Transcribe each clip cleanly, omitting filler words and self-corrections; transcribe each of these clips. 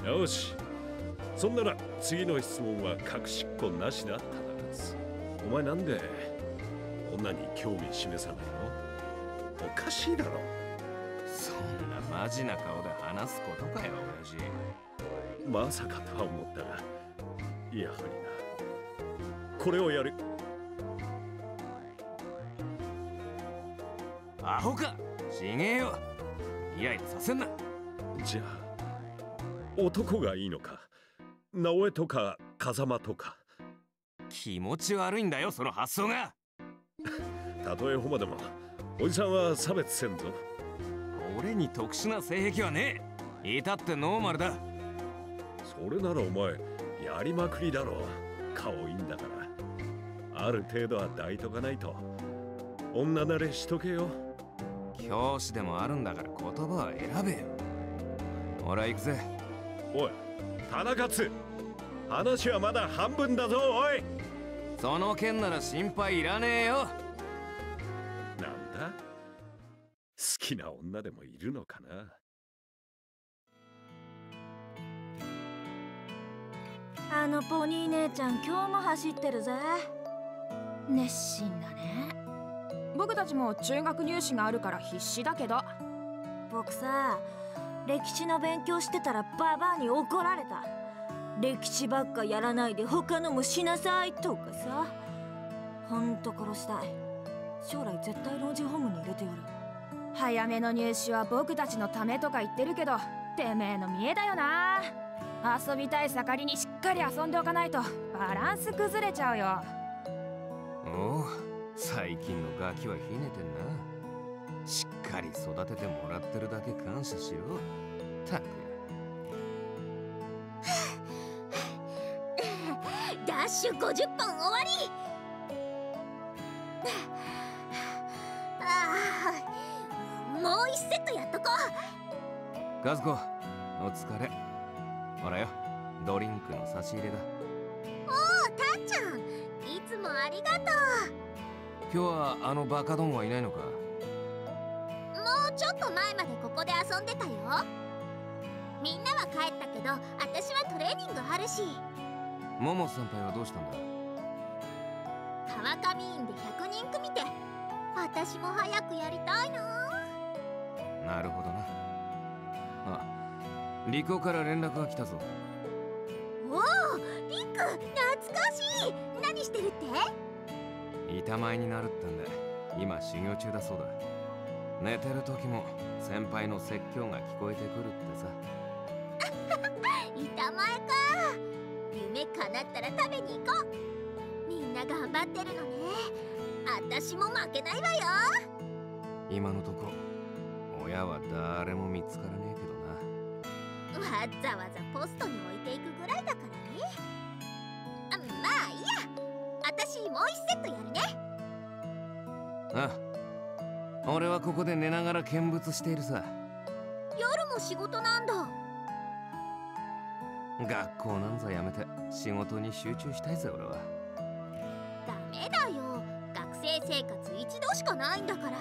よし、そんなら次の質問は隠しっこなしだ。ただお前なんで女に興味示さないの？おかしいだろ。 そんなマジな顔で話すことかよ親父。 まさかとは思ったが、やはりな。これをやる。 アホか、ちげえよ。イライラさせんな。 じゃあ男がいいのか、直江とか風間とか。 気持ち悪いんだよその発想が。 たとえホモでもおじさんは差別せんぞ。 俺に特殊な性癖はねえ。いたってノーマルだ。 それならお前やりまくりだろ。顔いいんだから、ある程度は抱いとかないと。女慣れしとけよ。 教師でもあるんだから言葉は選べよ。俺は行くぜ。 おい田中津、話はまだ半分だぞ。おい、 その件なら心配いらねえよ。 なんだ、好きな女でもいるのかな。 あのポニー姉ちゃん今日も走ってるぜ。熱心だね。 僕たちも中学入試があるから必死だけど。 僕さ、歴史の勉強してたらババアに怒られた。歴史ばっかやらないで他のもしなさいとかさ。ほんと殺したい。将来絶対老人ホームに入れてやる。 早めの入試は僕たちのためとか言ってるけど、てめえの見栄だよな。遊びたい盛りにしっかり遊んでおかないとバランス崩れちゃうよ。 おお、最近のガキはひねてんな。しっかり育ててもらってるだけ感謝しろ。たくダッシュ50本終わり。もう1セットやっとこう。 和子、お疲れ。ほらよ、ドリンクの差し入れだ。 おお、たっちゃん、いつもありがとう。 今日はあのバカどもはいないのか？ もうちょっと前までここで遊んでたよ。みんなは帰ったけど私はトレーニングあるし。 モモ先輩はどうしたんだ？ 川上院で100人組て。私も早くやりたいな。 なるほどな。あ、リコから連絡が来たぞ。 おお、リク、懐かしい。何してるって？ 板前になるってんで今修行中だそうだ。寝てる時も先輩の説教が聞こえてくるってさ。 板前か。夢叶ったら食べに行こう。みんな頑張ってるのね。私も負けないわよ。 今のとこ親は誰も見つからねえけどな。 わざわざポストに置いていくぐらいだからね。まあいいや、私もう1セットやるね。 ああ、俺はここで寝ながら見物しているさ。 夜も仕事なんだ。 学校なんざやめて仕事に集中したいぜ俺は。 ダメだよ、学生生活一度しかないんだから。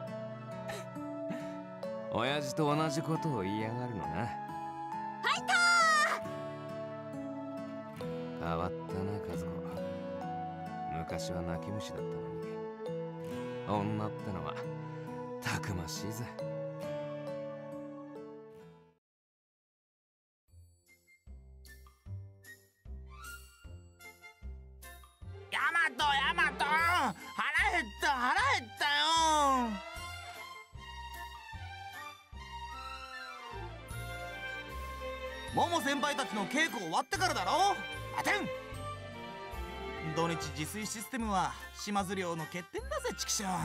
親父と同じことを言いやがるのな。 ファイトー。 変わったな和子。昔は泣き虫だったのに、女ってのはたくましいぜ。 ヤマト、腹減ったよ。モモ先輩たちの稽古終わってからだろ。あてん。土日自炊システムは島津寮の欠点だぜ、チキショー。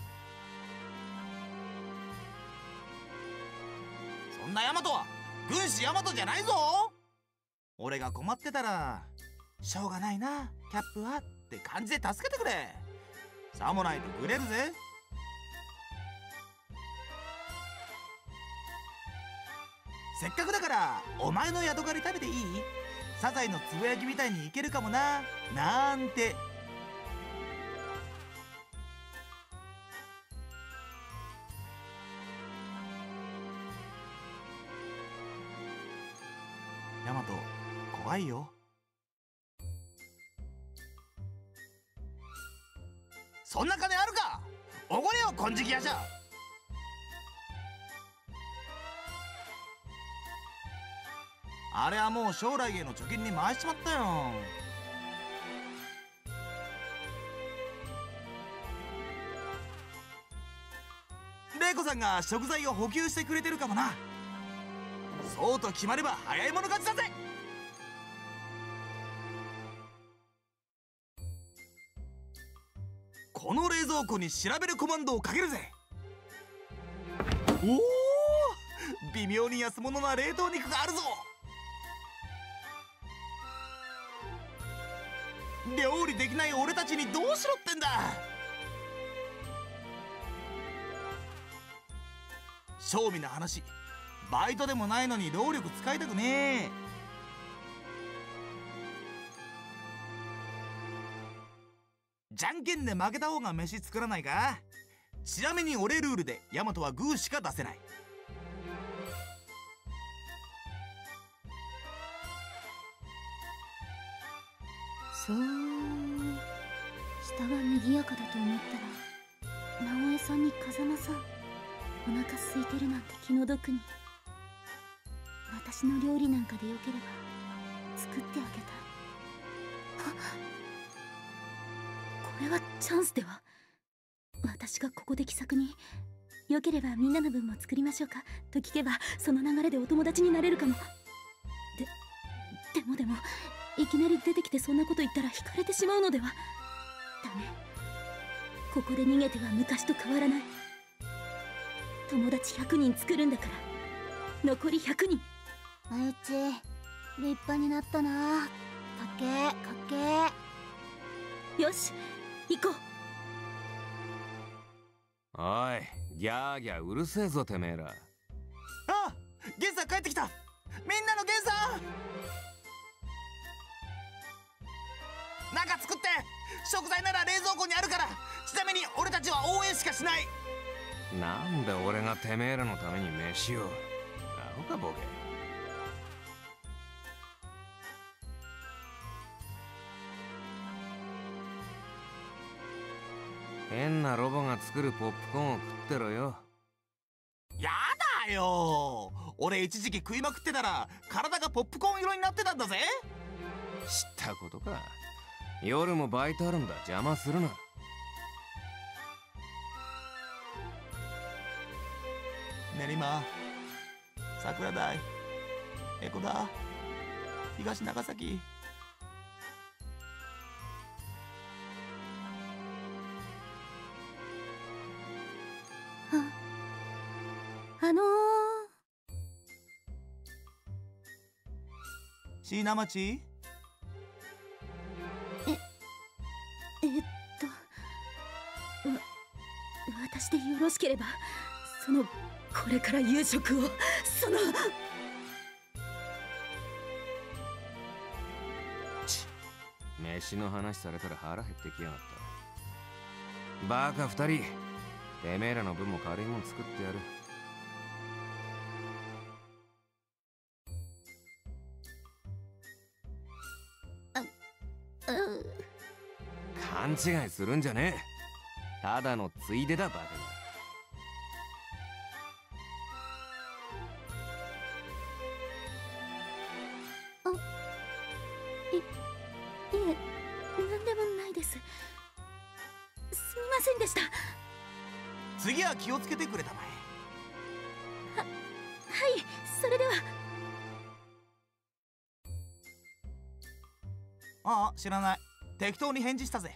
そんなヤマトは軍師ヤマトじゃないぞ。俺が困ってたらしょうがないなキャップはって感じで助けてくれ。さもないとグレるぜ。せっかくだからお前のヤドカリ食べていい？サザエのつぶやきみたいにいけるかもななんて。 ヤマト怖いよ。そんな金あるか。おごれよ金色夜叉。あれはもう将来への貯金に回しちまったよ。玲子さんが食材を補給してくれてるかもな。そうと決まれば早い者勝ちだぜ。この冷蔵庫に調べるコマンドをかけるぜ。おお、微妙に安物な冷凍肉があるぞ。料理できない俺たちにどうしろってんだ。正味な話、バイトでもないのに労力使いたくねえ。じゃんけんで負けた方が飯作らないか。ちなみに俺ルールでヤマトはグーしか出せない。 そう、下が賑やかだと思ったら直江さんに風間さんお腹空いてるなんて気の毒に。私の料理なんかでよければ作ってあげたい。これはチャンスでは。私がここで気さくに「よければみんなの分も作りましょうか」と聞けば、その流れでお友達になれるかも。でもいきなり出てきてそんなこと言ったら惹かれてしまうのでは。ダメ、ここで逃げては昔と変わらない。友達100人作るんだから、残り100人。あゆち立派になったな。かっけーかっけー。よし行こう。 おい、ギャーギャーうるせえぞてめえら。 あ、ゲンさん帰ってきた。みんなのゲンさん、なんか作って。食材なら冷蔵庫にあるから。ちなみに俺たちは応援しかしない。 なんで俺がてめえらのために飯を。アホかボケ。変なロボが作るポップコーンを食ってろよ。 やだよ、俺一時期食いまくってたら体がポップコーン色になってたんだぜ。 知ったことか。夜もバイトあるんだ、邪魔するな。 練馬、桜台、江古田、東長崎。椎名町。 私でよろしければ、これから夕食を飯の話されたら腹減ってきやがった。バカ2人、てめえらの分も軽いもん作ってやる。勘違いするんじゃねえ。ただのついでだバカが。 いえ、なんでもないです。すみませんでした。 次は気をつけてくれたまえ。 はい、それでは。 ああ、知らない。適当に返事したぜ。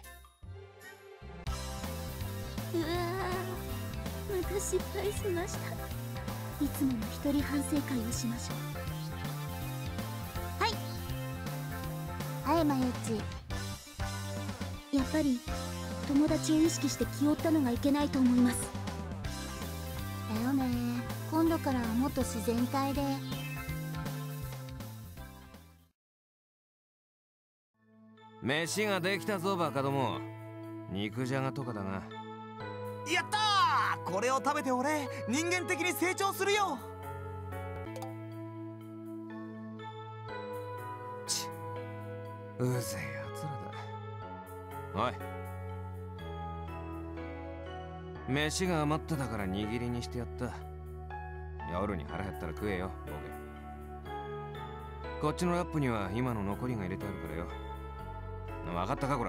うわー、また失敗しました。いつもの一人反省会をしましょう。はい、まゆち。やっぱり友達を意識して気負ったのがいけないと思います。だよね。今度からはもっと自然体で。 飯ができたぞバカども。肉じゃがとかだな。 やったー、これを食べて俺人間的に成長するよ。 うぜえやつらだ。おい、飯が余ってたから握りにしてやった。夜に腹減ったら食えよ、ボケ。こっちのラップには今の残りが入れてあるからよ。分かったかこら。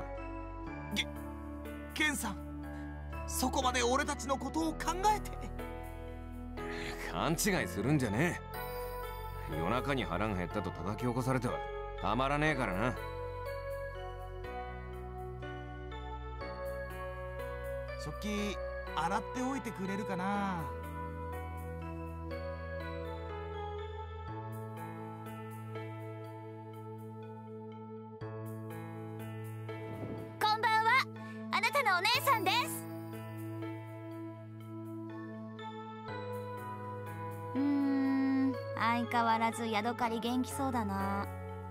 ケンさん、そこまで俺たちのことを考えて。 勘違いするんじゃねえ。夜中に腹が減ったと叩き起こされてはたまらねえからな。 食器洗っておいてくれるかな。 こんばんは、あなたのお姉さんです。相変わらずヤドカリ元気そうだな。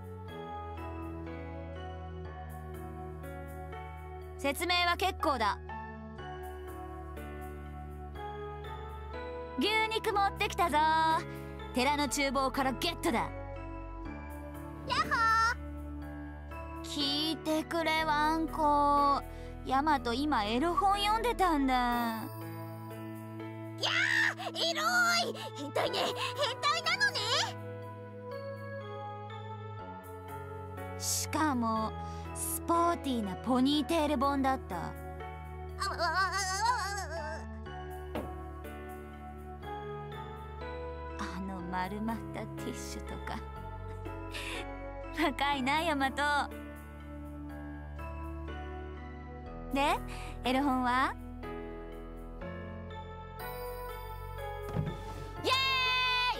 説明は結構だ。牛肉持ってきたぞ。寺の厨房からゲットだ。やっほー。聞いてくれワンコ。ヤマト今エロ本読んでたんだ。やー、エロい。変態ね、変態なのね。しかもスポーティーなポニーテール本だった。あの丸まったティッシュとか若いなヤマト。でエロ本は？イエーイ！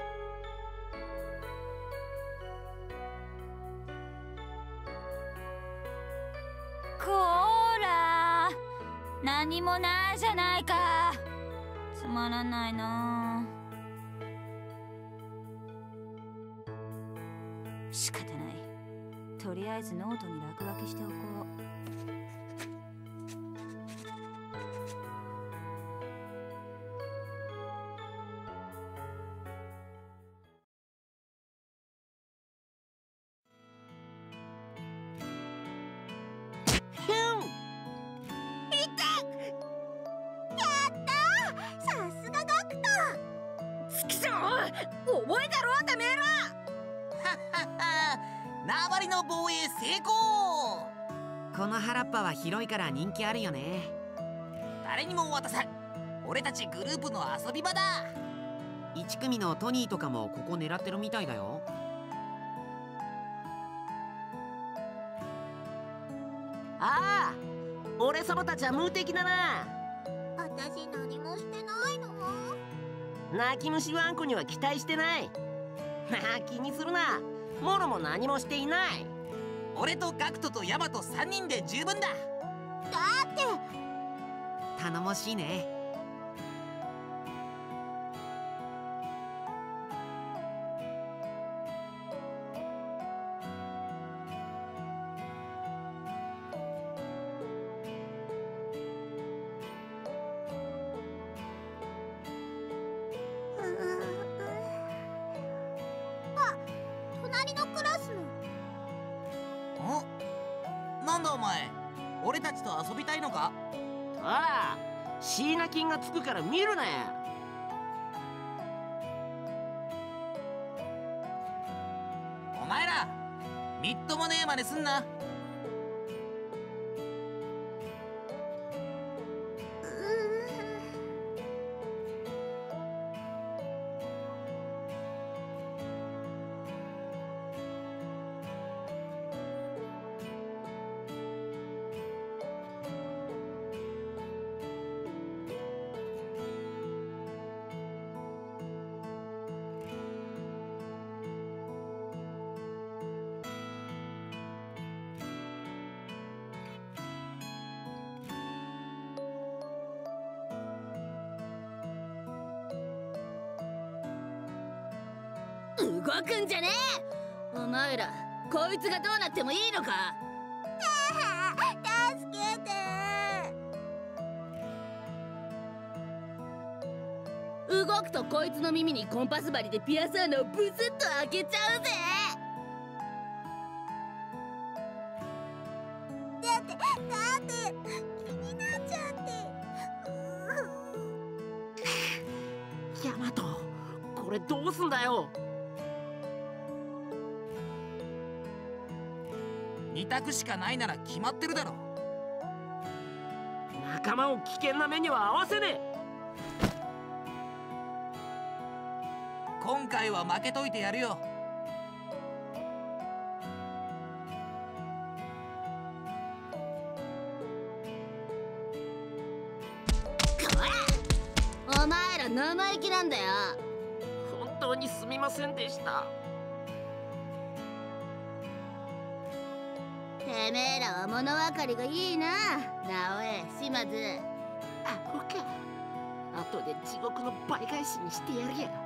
こーら何もないじゃないか。つまらないな。仕方ない。とりあえずノートに落書きしておこう。 覚えたろてめえら。 縄張りの防衛成功。 この原っぱは広いから人気あるよね。 誰にも渡さん。俺たちグループの遊び場だ。 1組のトニーとかもここ狙ってるみたいだよ。ああ、俺様たちは無敵だな。 私何もしてないの。 泣き虫ワンコには期待してない。まあ気にするな。モロも何もしていない。 俺とガクトとヤマト3人で十分だ。 だって頼もしいね。 隣のクラスの。 なんだお前、俺たちと遊びたいのか？ ああ、椎名金がつくから見るなよ。 お前らみっともねえ真似すんな。 動くんじゃねえ。お前らこいつがどうなってもいいのか。 助けて。 動くとこいつの耳にコンパス針でピアス穴をブスッと開けちゃうぜ。 どうすんだよ。 2択しかないなら決まってるだろ。 仲間を危険な目には合わせねえ。 今回は負けといてやるよ。 お前ら生意気なんだよ。 本当にすみませんでした。 てめえらは物分かりがいいな。なおえ島津。 アホか。後で地獄の倍返しにしてやるや。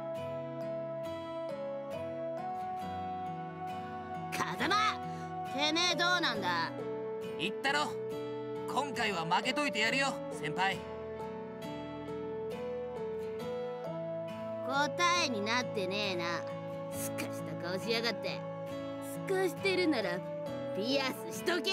風間、てめえどうなんだ。 言ったろ、今回は負けといてやるよ先輩。 答えになってねえな。すかした顔しやがって。すかしてるならピアスしとけよ。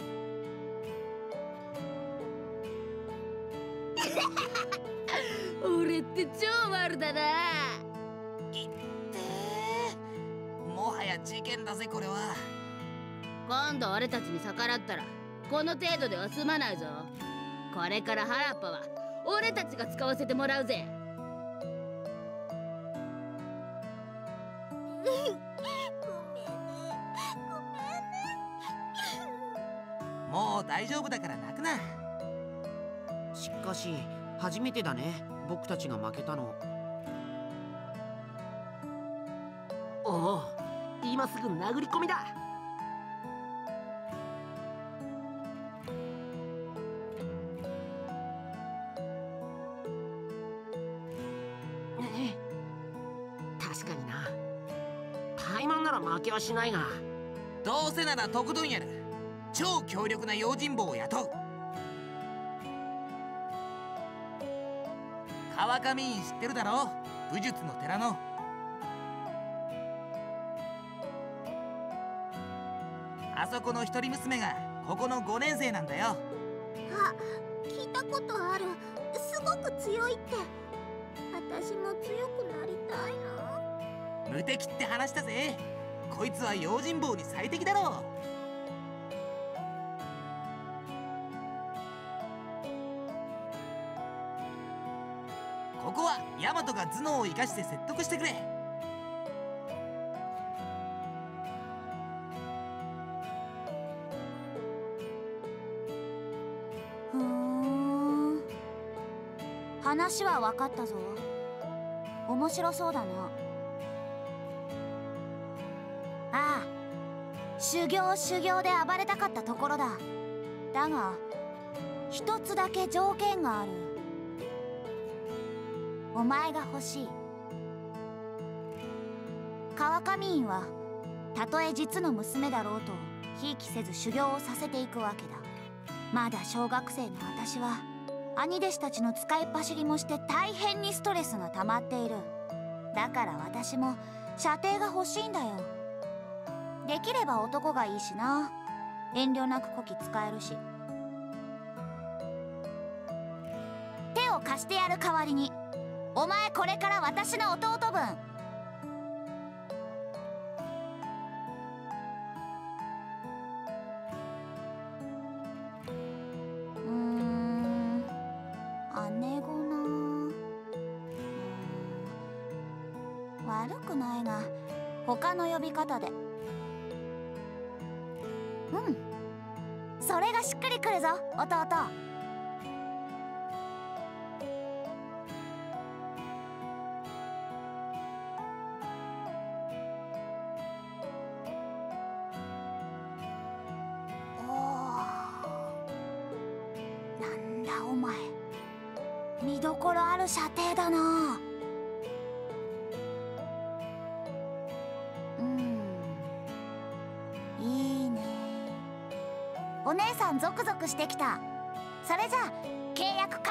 俺って超悪だな。 いってー、もはや事件だぜこれは。 今度俺たちに逆らったらこの程度では済まないぞ。これから原っぱは俺たちが使わせてもらうぜ。 もう大丈夫だから泣くな。 しかし初めてだね、僕たちが負けたの。 おお、今すぐ殴り込みだ。確かにな。怠慢なら負けはしないが。 どうせならとことんやる。超強力な用心棒を雇う。川上院知ってるだろ、武術の寺の。あそこの一人娘がここの5年生なんだよ。 あ、聞いたことある。すごく強いって。私も強くなりたいな。 無敵って話だぜ。こいつは用心棒に最適だろう。ここはヤマトが頭脳を生かして説得してくれ。 ふーん、話は分かったぞ。面白そうだな。ああ、修行で暴れたかったところだ。だが一つだけ条件がある。お前が欲しい。川上院はたとえ実の娘だろうとひいきせず修行をさせていくわけだ。まだ小学生の私は兄弟子たちの使いっ走りもして大変にストレスが溜まっている。だから私も舎弟が欲しいんだよ。できれば男がいいしな。遠慮なくこき使えるし。手を貸してやる代わりにお前これから私の弟分。姉子な。悪くないが他の呼び方で。それがしっくりくるぞ弟。なんだお前、見どころある舎弟だな。いいね。お姉さんゾクゾクしてきた。それじゃ契約